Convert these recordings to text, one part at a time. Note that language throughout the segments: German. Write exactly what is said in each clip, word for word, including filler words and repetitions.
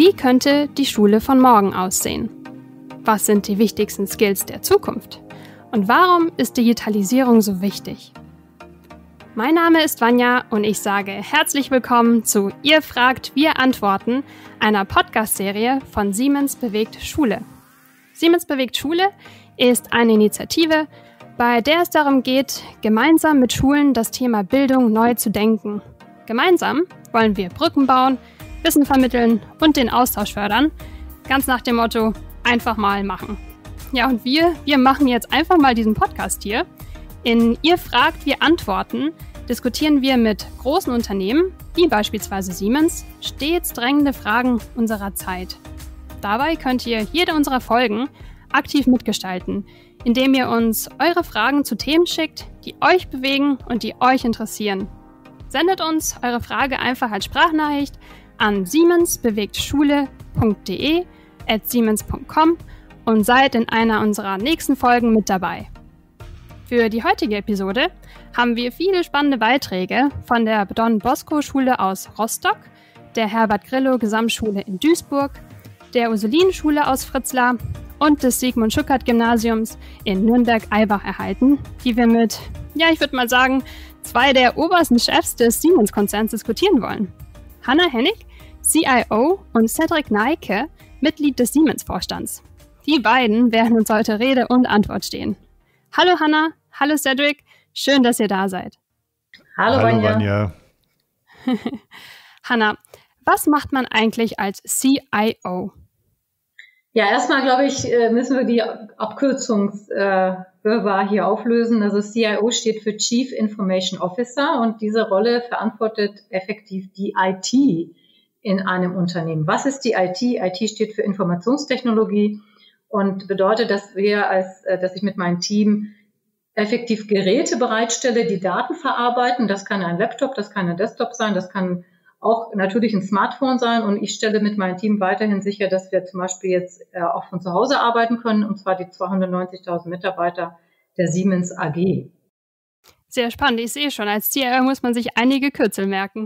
Wie könnte die Schule von morgen aussehen? Was sind die wichtigsten Skills der Zukunft? Und warum ist Digitalisierung so wichtig? Mein Name ist Vanja und ich sage herzlich willkommen zu Ihr fragt, wir antworten, einer Podcast-Serie von Siemens bewegt Schule. Siemens bewegt Schule ist eine Initiative, bei der es darum geht, gemeinsam mit Schulen das Thema Bildung neu zu denken. Gemeinsam wollen wir Brücken bauen, Wissen vermitteln und den Austausch fördern. Ganz nach dem Motto, einfach mal machen. Ja, und wir, wir machen jetzt einfach mal diesen Podcast hier. In Ihr fragt, wir antworten, diskutieren wir mit großen Unternehmen, wie beispielsweise Siemens, stets drängende Fragen unserer Zeit. Dabei könnt ihr jede unserer Folgen aktiv mitgestalten, indem ihr uns eure Fragen zu Themen schickt, die euch bewegen und die euch interessieren. Sendet uns eure Frage einfach als Sprachnachricht an siemensbewegtschule punkt de at siemens punkt com und seid in einer unserer nächsten Folgen mit dabei. Für die heutige Episode haben wir viele spannende Beiträge von der Don Bosco Schule aus Rostock, der Herbert Grillo Gesamtschule in Duisburg, der Ursulinenschule aus Fritzlar und des Sigmund Schuckert Gymnasiums in Nürnberg-Eibach erhalten, die wir mit, ja, ich würde mal sagen, zwei der obersten Chefs des Siemens-Konzerns diskutieren wollen. Hanna Hennig, C I O, und Cedric Neike, Mitglied des Siemens-Vorstands. Die beiden werden uns heute Rede und Antwort stehen. Hallo Hanna, hallo Cedric, schön, dass ihr da seid. Hallo, hallo Vanja. Hanna, was macht man eigentlich als C I O? Ja, erstmal, glaube ich, müssen wir die Abkürzungswirrwarr hier auflösen. Also C I O steht für Chief Information Officer und diese Rolle verantwortet effektiv die I T in einem Unternehmen. Was ist die I T? I T steht für Informationstechnologie und bedeutet, dass wir als, dass ich mit meinem Team effektiv Geräte bereitstelle, die Daten verarbeiten. Das kann ein Laptop, das kann ein Desktop sein, das kann auch natürlich ein Smartphone sein, und ich stelle mit meinem Team weiterhin sicher, dass wir zum Beispiel jetzt äh, auch von zu Hause arbeiten können, und zwar die zweihundertneunzigtausend Mitarbeiter der Siemens A G. Sehr spannend, ich sehe schon, als C I O muss man sich einige Kürzel merken.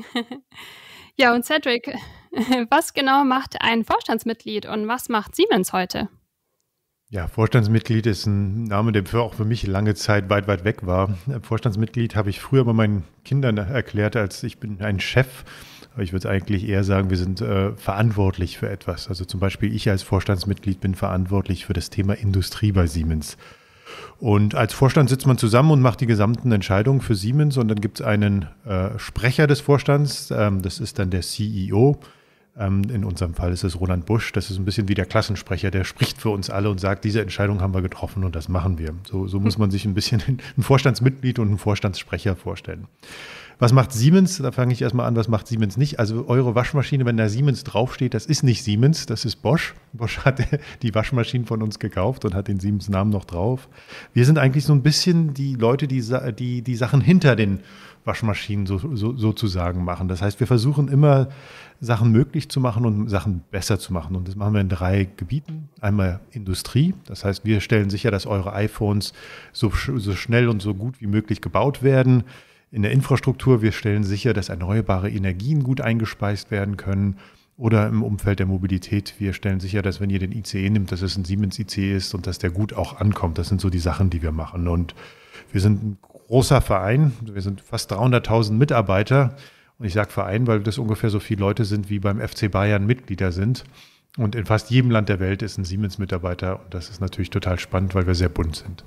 Ja, und Cedric, was genau macht ein Vorstandsmitglied und was macht Siemens heute? Ja, Vorstandsmitglied ist ein Name, der für auch für mich lange Zeit weit, weit weg war. Vorstandsmitglied habe ich früher bei meinen Kindern erklärt, als ich bin ein Chef. Aber ich würde eigentlich eher sagen, wir sind äh, verantwortlich für etwas. Also zum Beispiel ich als Vorstandsmitglied bin verantwortlich für das Thema Industrie bei Siemens. Und als Vorstand sitzt man zusammen und macht die gesamten Entscheidungen für Siemens, und dann gibt es einen äh, Sprecher des Vorstands, ähm, das ist dann der C I O. Ähm, in unserem Fall ist es Roland Busch, das ist ein bisschen wie der Klassensprecher, der spricht für uns alle und sagt, diese Entscheidung haben wir getroffen und das machen wir. So, so muss man sich ein bisschen ein Vorstandsmitglied und einen Vorstandssprecher vorstellen. Was macht Siemens? Da fange ich erstmal an, was macht Siemens nicht? Also eure Waschmaschine, wenn da Siemens draufsteht, das ist nicht Siemens, das ist Bosch. Bosch hat die Waschmaschinen von uns gekauft und hat den Siemens-Namen noch drauf. Wir sind eigentlich so ein bisschen die Leute, die die, die Sachen hinter den Waschmaschinen so, so, sozusagen machen. Das heißt, wir versuchen immer, Sachen möglich zu machen und Sachen besser zu machen. Und das machen wir in drei Gebieten. Einmal Industrie. Das heißt, wir stellen sicher, dass eure iPhones so, so schnell und so gut wie möglich gebaut werden. In der Infrastruktur, wir stellen sicher, dass erneuerbare Energien gut eingespeist werden können. Oder im Umfeld der Mobilität, wir stellen sicher, dass wenn ihr den I C E nimmt, dass es ein Siemens I C E ist und dass der gut auch ankommt. Das sind so die Sachen, die wir machen. Und wir sind ein großer Verein. Wir sind fast dreihunderttausend Mitarbeiter. Und ich sage Verein, weil das ungefähr so viele Leute sind, wie beim F C Bayern Mitglieder sind. Und in fast jedem Land der Welt ist ein Siemens-Mitarbeiter. Und das ist natürlich total spannend, weil wir sehr bunt sind.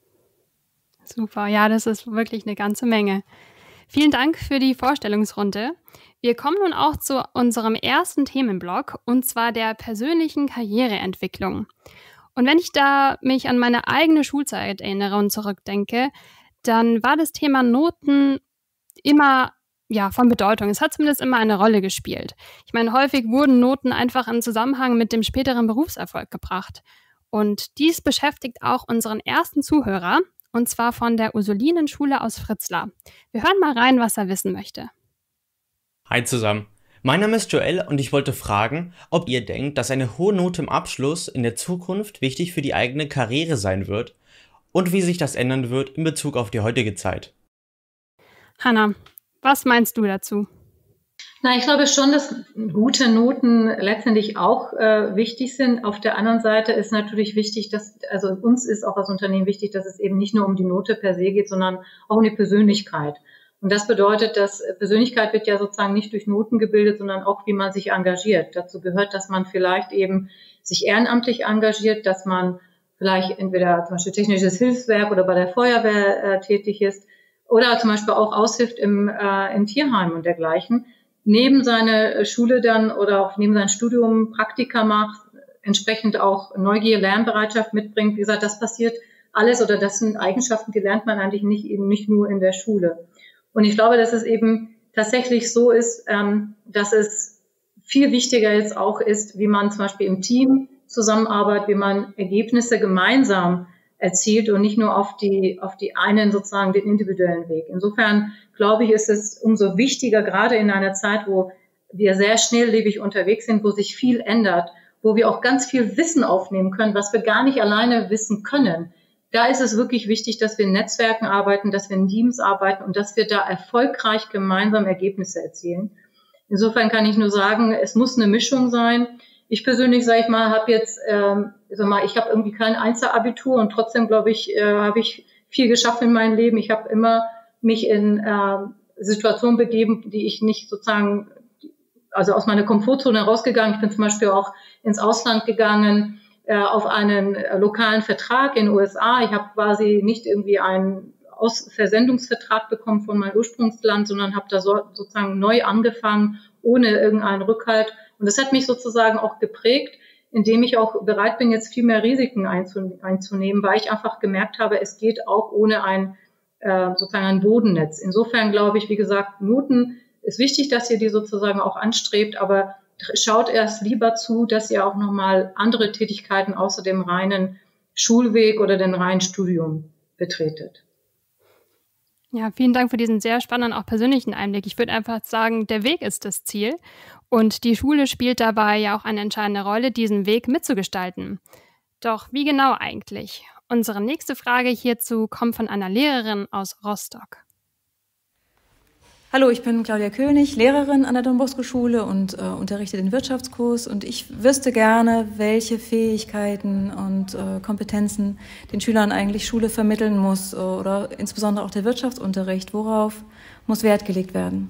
Super, ja, das ist wirklich eine ganze Menge. Vielen Dank für die Vorstellungsrunde. Wir kommen nun auch zu unserem ersten Themenblock, und zwar der persönlichen Karriereentwicklung. Und wenn ich da mich an meine eigene Schulzeit erinnere und zurückdenke, dann war das Thema Noten immer ja, von Bedeutung. Es hat zumindest immer eine Rolle gespielt. Ich meine, häufig wurden Noten einfach in Zusammenhang mit dem späteren Berufserfolg gebracht. Und dies beschäftigt auch unseren ersten Zuhörer, und zwar von der Ursulinenschule aus Fritzlar. Wir hören mal rein, was er wissen möchte. Hi zusammen. Mein Name ist Joel und ich wollte fragen, ob ihr denkt, dass eine hohe Note im Abschluss in der Zukunft wichtig für die eigene Karriere sein wird und wie sich das ändern wird in Bezug auf die heutige Zeit. Hanna, was meinst du dazu? Na, ich glaube schon, dass gute Noten letztendlich auch äh, wichtig sind. Auf der anderen Seite ist natürlich wichtig, dass, also uns ist auch als Unternehmen wichtig, dass es eben nicht nur um die Note per se geht, sondern auch um die Persönlichkeit. Und das bedeutet, dass Persönlichkeit wird ja sozusagen nicht durch Noten gebildet, sondern auch, wie man sich engagiert. Dazu gehört, dass man vielleicht eben sich ehrenamtlich engagiert, dass man vielleicht entweder zum Beispiel technisches Hilfswerk oder bei der Feuerwehr äh, tätig ist oder zum Beispiel auch aushilft im, äh, im Tierheim und dergleichen. Neben seiner Schule dann oder auch neben seinem Studium Praktika macht, entsprechend auch Neugier, Lernbereitschaft mitbringt. Wie gesagt, das passiert alles oder das sind Eigenschaften, die lernt man eigentlich nicht eben nicht nur in der Schule. Und ich glaube, dass es eben tatsächlich so ist, ähm, dass es viel wichtiger jetzt auch ist, wie man zum Beispiel im Team zusammenarbeitet, wie man Ergebnisse gemeinsam erzielt und nicht nur auf die, auf die einen sozusagen den individuellen Weg. Insofern glaube ich, ist es umso wichtiger, gerade in einer Zeit, wo wir sehr schnelllebig unterwegs sind, wo sich viel ändert, wo wir auch ganz viel Wissen aufnehmen können, was wir gar nicht alleine wissen können. Da ist es wirklich wichtig, dass wir in Netzwerken arbeiten, dass wir in Teams arbeiten und dass wir da erfolgreich gemeinsam Ergebnisse erzielen. Insofern kann ich nur sagen, es muss eine Mischung sein. Ich persönlich, sage ich mal, habe jetzt, ähm, sag mal, ich habe irgendwie kein Einzelabitur und trotzdem, glaube ich, äh, habe ich viel geschafft in meinem Leben. Ich habe immer mich in äh, Situationen begeben, die ich nicht sozusagen, also aus meiner Komfortzone rausgegangen. Ich bin zum Beispiel auch ins Ausland gegangen äh, auf einen äh, lokalen Vertrag in den U S A. Ich habe quasi nicht irgendwie einen Aus Versendungsvertrag bekommen von meinem Ursprungsland, sondern habe da so, sozusagen neu angefangen, ohne irgendeinen Rückhalt. Und das hat mich sozusagen auch geprägt, indem ich auch bereit bin, jetzt viel mehr Risiken einzunehmen, weil ich einfach gemerkt habe, es geht auch ohne ein äh, sozusagen ein Bodennetz. Insofern glaube ich, wie gesagt, Noten ist wichtig, dass ihr die sozusagen auch anstrebt, aber schaut erst lieber zu, dass ihr auch nochmal andere Tätigkeiten außer dem reinen Schulweg oder dem reinen Studium betretet. Ja, vielen Dank für diesen sehr spannenden, auch persönlichen Einblick. Ich würde einfach sagen, der Weg ist das Ziel und die Schule spielt dabei ja auch eine entscheidende Rolle, diesen Weg mitzugestalten. Doch wie genau eigentlich? Unsere nächste Frage hierzu kommt von einer Lehrerin aus Rostock. Hallo, ich bin Claudia König, Lehrerin an der Don Bosco Schule und äh, unterrichte den Wirtschaftskurs. Und ich wüsste gerne, welche Fähigkeiten und äh, Kompetenzen den Schülern eigentlich Schule vermitteln muss äh, oder insbesondere auch der Wirtschaftsunterricht. Worauf muss Wert gelegt werden?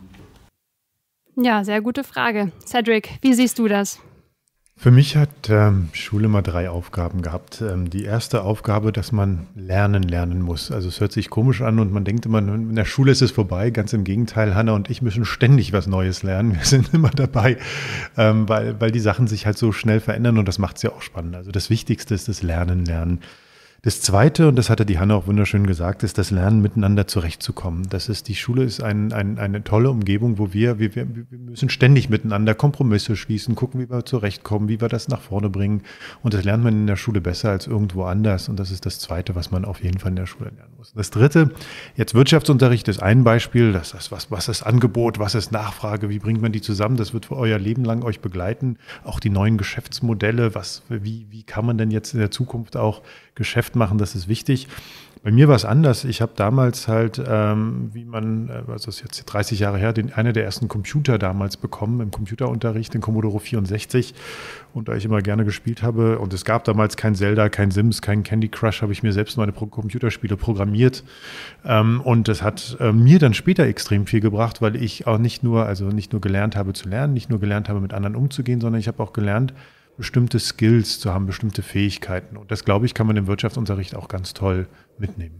Ja, sehr gute Frage. Cedric, wie siehst du das? Für mich hat ähm, Schule mal drei Aufgaben gehabt. Ähm, die erste Aufgabe, dass man lernen lernen muss. Also es hört sich komisch an und man denkt immer, in der Schule ist es vorbei. Ganz im Gegenteil, Hanna und ich müssen ständig was Neues lernen. Wir sind immer dabei, ähm, weil, weil die Sachen sich halt so schnell verändern und das macht es ja auch spannend. Also das Wichtigste ist das Lernen lernen. Das Zweite, und das hatte die Hanna auch wunderschön gesagt, ist das Lernen, miteinander zurechtzukommen. Das ist, die Schule ist ein, ein, eine tolle Umgebung, wo wir, wir, wir müssen ständig miteinander Kompromisse schließen, gucken, wie wir zurechtkommen, wie wir das nach vorne bringen. Und das lernt man in der Schule besser als irgendwo anders. Und das ist das Zweite, was man auf jeden Fall in der Schule lernen muss. Das Dritte, jetzt Wirtschaftsunterricht ist ein Beispiel. Das ist was, was ist Angebot, was ist Nachfrage, wie bringt man die zusammen? Das wird für euer Leben lang euch begleiten. Auch die neuen Geschäftsmodelle, was, wie, wie kann man denn jetzt in der Zukunft auch Geschäft machen, das ist wichtig. Bei mir war es anders. Ich habe damals halt, ähm, wie man, also das ist jetzt dreißig Jahre her, den, einer der ersten Computer damals bekommen im Computerunterricht, den Commodore vierundsechzig. Und da ich immer gerne gespielt habe und es gab damals kein Zelda, kein Sims, kein Candy Crush, habe ich mir selbst meine Pro- Computerspiele programmiert. Ähm, und das hat äh, mir dann später extrem viel gebracht, weil ich auch nicht nur, also nicht nur gelernt habe zu lernen, nicht nur gelernt habe, mit anderen umzugehen, sondern ich habe auch gelernt, bestimmte Skills zu haben, bestimmte Fähigkeiten. Und das, glaube ich, kann man im Wirtschaftsunterricht auch ganz toll mitnehmen.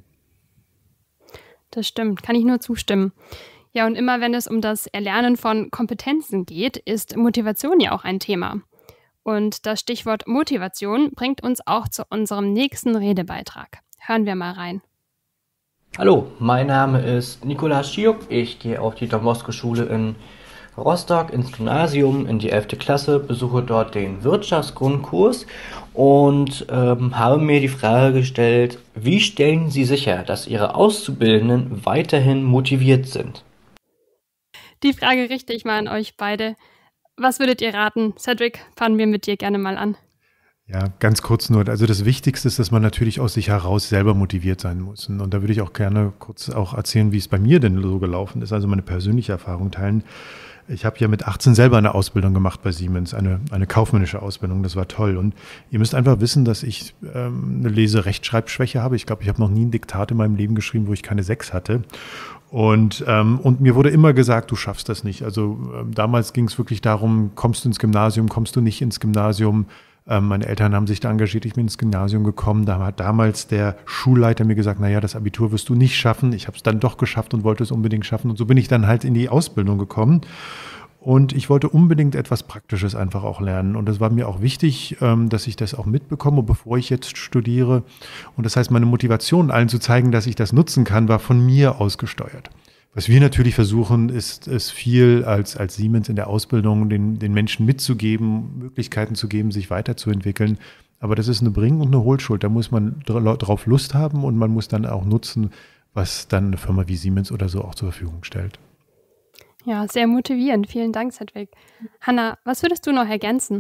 Das stimmt, kann ich nur zustimmen. Ja, und immer wenn es um das Erlernen von Kompetenzen geht, ist Motivation ja auch ein Thema. Und das Stichwort Motivation bringt uns auch zu unserem nächsten Redebeitrag. Hören wir mal rein. Hallo, mein Name ist Nikolaus Schiuk. Ich gehe auf die Don Bosco Schule in Rostock ins Gymnasium in die elfte Klasse, besuche dort den Wirtschaftsgrundkurs und ähm, habe mir die Frage gestellt, wie stellen Sie sicher, dass Ihre Auszubildenden weiterhin motiviert sind? Die Frage richte ich mal an euch beide. Was würdet ihr raten? Cedric, fangen wir mit dir gerne mal an. Ja, ganz kurz nur. Also das Wichtigste ist, dass man natürlich aus sich heraus selber motiviert sein muss. Und da würde ich auch gerne kurz auch erzählen, wie es bei mir denn so gelaufen ist, also meine persönliche Erfahrung teilen. Ich habe ja mit achtzehn selber eine Ausbildung gemacht bei Siemens, eine, eine kaufmännische Ausbildung, das war toll. Und ihr müsst einfach wissen, dass ich ähm, eine Lese-Rechtschreibschwäche habe. Ich glaube, ich habe noch nie ein Diktat in meinem Leben geschrieben, wo ich keine sechs hatte. Und, ähm, und mir wurde immer gesagt, du schaffst das nicht. Also ähm, damals ging es wirklich darum, kommst du ins Gymnasium, kommst du nicht ins Gymnasium. Ähm, meine Eltern haben sich da engagiert, ich bin ins Gymnasium gekommen. Da hat damals der Schulleiter mir gesagt, naja, das Abitur wirst du nicht schaffen. Ich habe es dann doch geschafft und wollte es unbedingt schaffen. Und so bin ich dann halt in die Ausbildung gekommen. Und ich wollte unbedingt etwas Praktisches einfach auch lernen. Und das war mir auch wichtig, dass ich das auch mitbekomme, bevor ich jetzt studiere. Und das heißt, meine Motivation, allen zu zeigen, dass ich das nutzen kann, war von mir ausgesteuert. Was wir natürlich versuchen, ist es viel als, als Siemens in der Ausbildung den, den Menschen mitzugeben, Möglichkeiten zu geben, sich weiterzuentwickeln. Aber das ist eine Bring- und eine Hohlschuld. Da muss man drauf Lust haben und man muss dann auch nutzen, was dann eine Firma wie Siemens oder so auch zur Verfügung stellt. Ja, sehr motivierend. Vielen Dank, Cedric. Hanna, was würdest du noch ergänzen?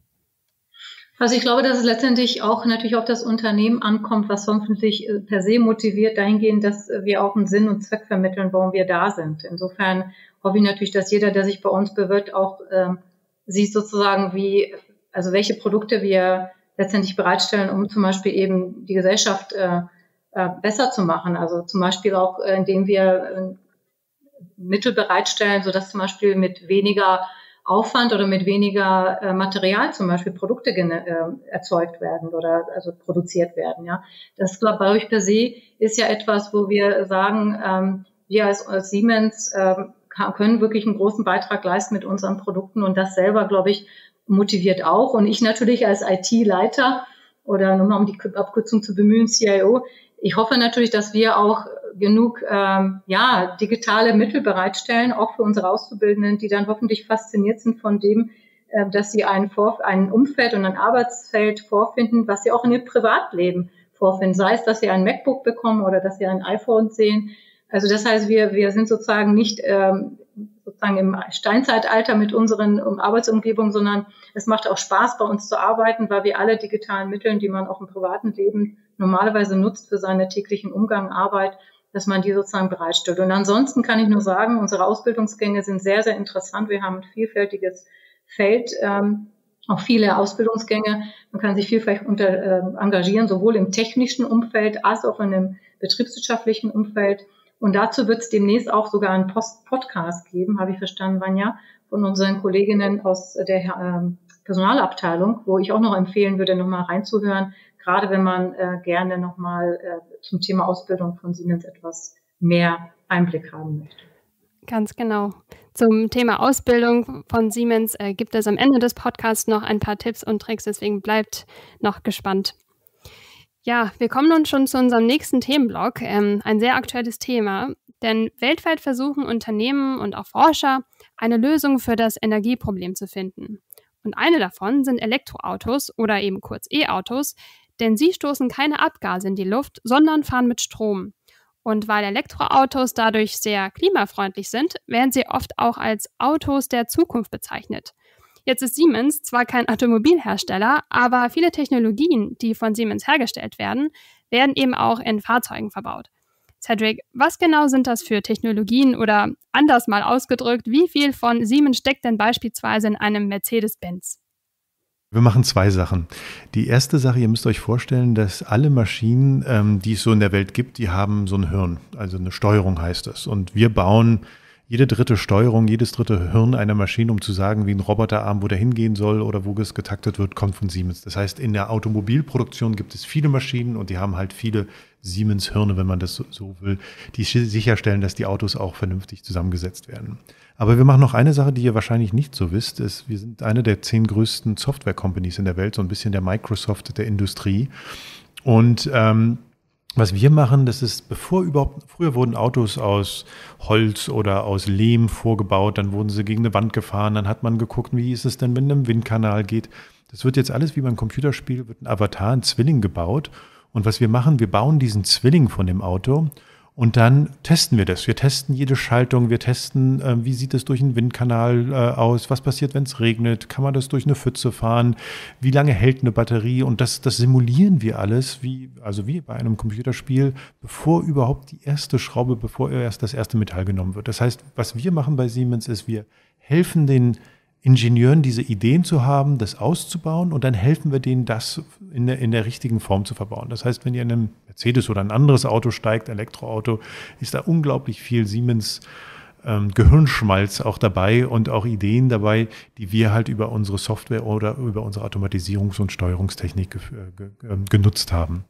Also ich glaube, dass es letztendlich auch natürlich auf das Unternehmen ankommt, was hoffentlich per se motiviert dahingehend, dass wir auch einen Sinn und Zweck vermitteln, warum wir da sind. Insofern hoffe ich natürlich, dass jeder, der sich bei uns bewirbt, auch ähm, sieht sozusagen, wie, also welche Produkte wir letztendlich bereitstellen, um zum Beispiel eben die Gesellschaft äh, äh, besser zu machen. Also zum Beispiel auch, äh, indem wir äh, Mittel bereitstellen, sodass zum Beispiel mit weniger Aufwand oder mit weniger äh, Material zum Beispiel Produkte gene- äh, erzeugt werden oder also produziert werden. Ja, das glaube ich per se ist ja etwas, wo wir sagen, ähm, wir als, als Siemens äh, kann, können wirklich einen großen Beitrag leisten mit unseren Produkten und das selber, glaube ich, motiviert auch. Und ich natürlich als I T-Leiter oder nochmal um die Abkürzung zu bemühen, C I O, ich hoffe natürlich, dass wir auch genug ähm, ja digitale Mittel bereitstellen, auch für unsere Auszubildenden, die dann hoffentlich fasziniert sind von dem, äh, dass sie ein, Vor- ein Umfeld und ein Arbeitsfeld vorfinden, was sie auch in ihrem Privatleben vorfinden. Sei es, dass sie ein MacBook bekommen oder dass sie ein iPhone sehen. Also das heißt, wir wir sind sozusagen nicht ähm, sozusagen im Steinzeitalter mit unseren um, Arbeitsumgebungen, sondern es macht auch Spaß, bei uns zu arbeiten, weil wir alle digitalen Mittel, die man auch im privaten Leben normalerweise nutzt für seinen täglichen Umgang, Arbeit, dass man die sozusagen bereitstellt. Und ansonsten kann ich nur sagen, unsere Ausbildungsgänge sind sehr, sehr interessant. Wir haben ein vielfältiges Feld, ähm, auch viele Ausbildungsgänge. Man kann sich vielfach unter, äh, engagieren, sowohl im technischen Umfeld als auch in einem betriebswirtschaftlichen Umfeld. Und dazu wird es demnächst auch sogar einen Post- Podcast geben, habe ich verstanden, Vanja, von unseren Kolleginnen aus der äh, Personalabteilung, wo ich auch noch empfehlen würde, nochmal reinzuhören, gerade wenn man äh, gerne nochmal äh, zum Thema Ausbildung von Siemens etwas mehr Einblick haben möchte. Ganz genau. Zum Thema Ausbildung von Siemens äh, gibt es am Ende des Podcasts noch ein paar Tipps und Tricks, deswegen bleibt noch gespannt. Ja, wir kommen nun schon zu unserem nächsten Themenblock, ähm, ein sehr aktuelles Thema, denn weltweit versuchen Unternehmen und auch Forscher, eine Lösung für das Energieproblem zu finden. Und eine davon sind Elektroautos oder eben kurz E-Autos, denn sie stoßen keine Abgase in die Luft, sondern fahren mit Strom. Und weil Elektroautos dadurch sehr klimafreundlich sind, werden sie oft auch als Autos der Zukunft bezeichnet. Jetzt ist Siemens zwar kein Automobilhersteller, aber viele Technologien, die von Siemens hergestellt werden, werden eben auch in Fahrzeugen verbaut. Cedric, was genau sind das für Technologien oder anders mal ausgedrückt, wie viel von Siemens steckt denn beispielsweise in einem Mercedes-Benz? Wir machen zwei Sachen. Die erste Sache, ihr müsst euch vorstellen, dass alle Maschinen, ähm, die es so in der Welt gibt, die haben so ein Hirn, also eine Steuerung heißt das. Und wir bauen jede dritte Steuerung, jedes dritte Hirn einer Maschine, um zu sagen, wie ein Roboterarm, wo der hingehen soll oder wo es getaktet wird, kommt von Siemens. Das heißt, in der Automobilproduktion gibt es viele Maschinen und die haben halt viele Siemens-Hirne, wenn man das so, so will, die sicherstellen, dass die Autos auch vernünftig zusammengesetzt werden. Aber wir machen noch eine Sache, die ihr wahrscheinlich nicht so wisst, ist, wir sind eine der zehn größten Software-Companies in der Welt, so ein bisschen der Microsoft der Industrie. Und ähm, was wir machen, das ist, bevor überhaupt, früher wurden Autos aus Holz oder aus Lehm vorgebaut, dann wurden sie gegen eine Wand gefahren, dann hat man geguckt, wie ist es denn, wenn ein Windkanal geht. Das wird jetzt alles wie beim Computerspiel, wird ein Avatar, ein Zwilling gebaut. Und was wir machen, wir bauen diesen Zwilling von dem Auto und dann testen wir das. Wir testen jede Schaltung, wir testen, äh, wie sieht es durch einen Windkanal äh, aus, was passiert, wenn es regnet, kann man das durch eine Pfütze fahren, wie lange hält eine Batterie und das, das simulieren wir alles, wie, also wie bei einem Computerspiel, bevor überhaupt die erste Schraube, bevor erst das erste Metall genommen wird. Das heißt, was wir machen bei Siemens ist, wir helfen den Ingenieuren, diese Ideen zu haben, das auszubauen und dann helfen wir denen, das in der, in der richtigen Form zu verbauen. Das heißt, wenn ihr in einem Mercedes oder ein anderes Auto steigt, Elektroauto, ist da unglaublich viel Siemens ähm, Gehirnschmalz auch dabei und auch Ideen dabei, die wir halt über unsere Software oder über unsere Automatisierungs- und Steuerungstechnik ge- ge- genutzt haben.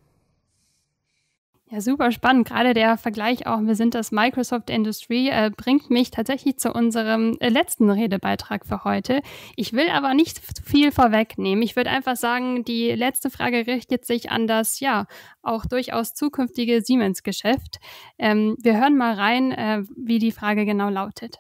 Ja, super spannend. Gerade der Vergleich auch, wir sind das Microsoft der Industrie, äh, bringt mich tatsächlich zu unserem äh, letzten Redebeitrag für heute. Ich will aber nicht zu viel vorwegnehmen. Ich würde einfach sagen, die letzte Frage richtet sich an das, ja, auch durchaus zukünftige Siemens-Geschäft. Ähm, wir hören mal rein, äh, wie die Frage genau lautet.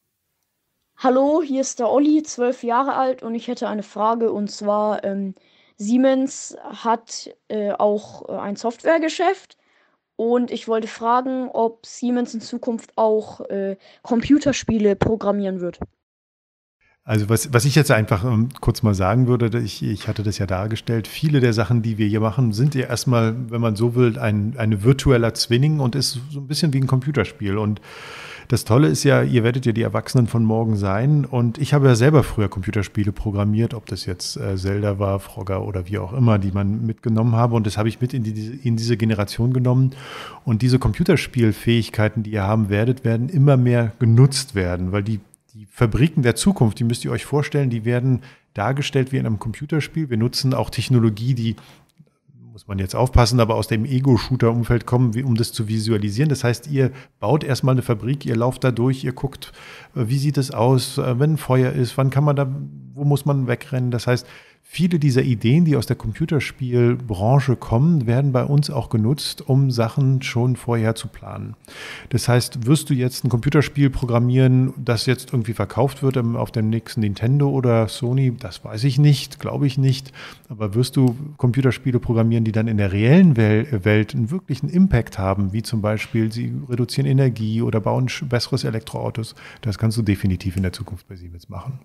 Hallo, hier ist der Olli, zwölf Jahre alt und ich hätte eine Frage und zwar, ähm, Siemens hat äh, auch äh, ein Softwaregeschäft. Und ich wollte fragen, ob Siemens in Zukunft auch äh, Computerspiele programmieren wird. Also was, was ich jetzt einfach ähm, kurz mal sagen würde, ich, ich hatte das ja dargestellt, viele der Sachen, die wir hier machen, sind ja erstmal, wenn man so will, ein eine virtueller Zwilling und ist so ein bisschen wie ein Computerspiel. Und das Tolle ist ja, ihr werdet ja die Erwachsenen von morgen sein und ich habe ja selber früher Computerspiele programmiert, ob das jetzt äh, Zelda war, Frogger oder wie auch immer, die man mitgenommen habe und das habe ich mit in, die, in diese Generation genommen und diese Computerspielfähigkeiten, die ihr haben werdet, werden immer mehr genutzt werden, weil die, die Fabriken der Zukunft, die müsst ihr euch vorstellen, die werden dargestellt wie in einem Computerspiel. Wir nutzen auch Technologie, die muss man jetzt aufpassen, aber aus dem Ego-Shooter-Umfeld kommen, um das zu visualisieren. Das heißt, ihr baut erstmal eine Fabrik, ihr lauft da durch, ihr guckt, wie sieht es aus, wenn Feuer ist, wann kann man da, wo muss man wegrennen. Das heißt, viele dieser Ideen, die aus der Computerspielbranche kommen, werden bei uns auch genutzt, um Sachen schon vorher zu planen. Das heißt, wirst du jetzt ein Computerspiel programmieren, das jetzt irgendwie verkauft wird auf dem nächsten Nintendo oder Sony, das weiß ich nicht, glaube ich nicht. Aber wirst du Computerspiele programmieren, die dann in der reellen Welt einen wirklichen Impact haben, wie zum Beispiel, sie reduzieren Energie oder bauen besseres Elektroautos, das kannst du definitiv in der Zukunft bei Siemens machen.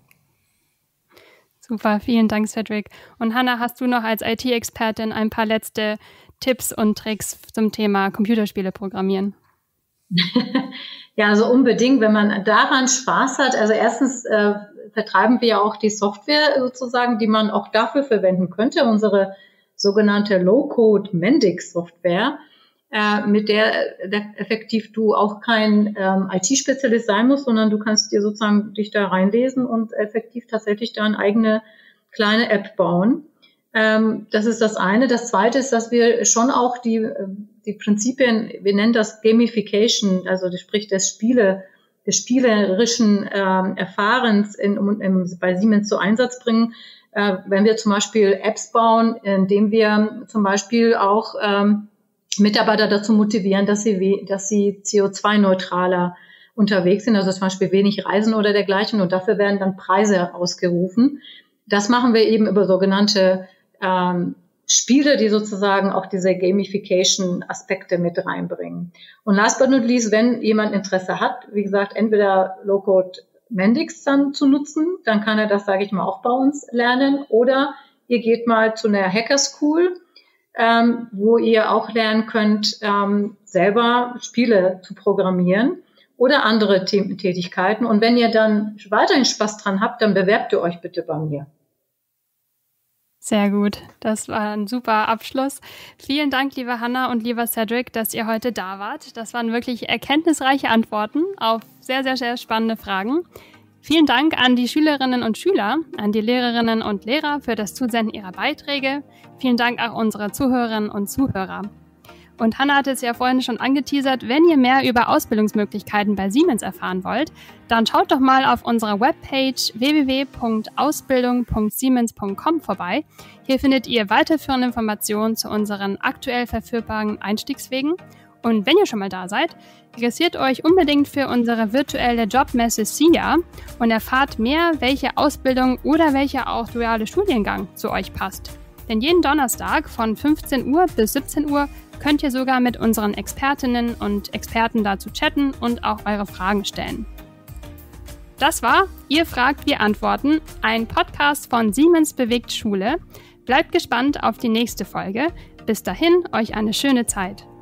Super, vielen Dank, Cedric. Und Hanna, hast du noch als I T-Expertin ein paar letzte Tipps und Tricks zum Thema Computerspiele programmieren? Ja, also unbedingt, wenn man daran Spaß hat. Also erstens äh, vertreiben wir ja auch die Software sozusagen, die man auch dafür verwenden könnte. Unsere sogenannte Low-Code-Mendix-Software, äh, mit der, der effektiv du auch kein ähm, I T-Spezialist sein musst, sondern du kannst dir sozusagen dich da reinlesen und effektiv tatsächlich da eine eigene kleine App bauen. Ähm, das ist das eine. Das zweite ist, dass wir schon auch die, die Prinzipien, wir nennen das Gamification, also das sprich des Spiele, des spielerischen ähm, Erfahrens in, in, bei Siemens zu Einsatz bringen. Äh, wenn wir zum Beispiel Apps bauen, indem wir zum Beispiel auch ähm, Mitarbeiter dazu motivieren, dass sie, dass sie C O zwei neutraler unterwegs sind, also zum Beispiel wenig reisen oder dergleichen, und dafür werden dann Preise ausgerufen. Das machen wir eben über sogenannte ähm, Spiele, die sozusagen auch diese Gamification-Aspekte mit reinbringen. Und last but not least, wenn jemand Interesse hat, wie gesagt, entweder Low-Code-Mendix dann zu nutzen, dann kann er das, sage ich mal, auch bei uns lernen, oder ihr geht mal zu einer Hacker-School, Ähm, wo ihr auch lernen könnt, ähm, selber Spiele zu programmieren oder andere T- Tätigkeiten. Und wenn ihr dann weiterhin Spaß dran habt, dann bewerbt ihr euch bitte bei mir. Sehr gut, das war ein super Abschluss. Vielen Dank, liebe Hanna und lieber Cedric, dass ihr heute da wart. Das waren wirklich erkenntnisreiche Antworten auf sehr, sehr, sehr spannende Fragen. Vielen Dank an die Schülerinnen und Schüler, an die Lehrerinnen und Lehrer für das Zusenden ihrer Beiträge. Vielen Dank auch unsere Zuhörerinnen und Zuhörer. Und Hanna hatte es ja vorhin schon angeteasert, wenn ihr mehr über Ausbildungsmöglichkeiten bei Siemens erfahren wollt, dann schaut doch mal auf unserer Webpage w w w punkt ausbildung punkt siemens punkt com vorbei. Hier findet ihr weiterführende Informationen zu unseren aktuell verfügbaren Einstiegswegen. Und wenn ihr schon mal da seid, registriert euch unbedingt für unsere virtuelle Jobmesse S I A und erfahrt mehr, welche Ausbildung oder welcher auch duale Studiengang zu euch passt. Denn jeden Donnerstag von fünfzehn Uhr bis siebzehn Uhr könnt ihr sogar mit unseren Expertinnen und Experten dazu chatten und auch eure Fragen stellen. Das war Ihr fragt, wir antworten, ein Podcast von Siemens bewegt Schule. Bleibt gespannt auf die nächste Folge. Bis dahin, euch eine schöne Zeit.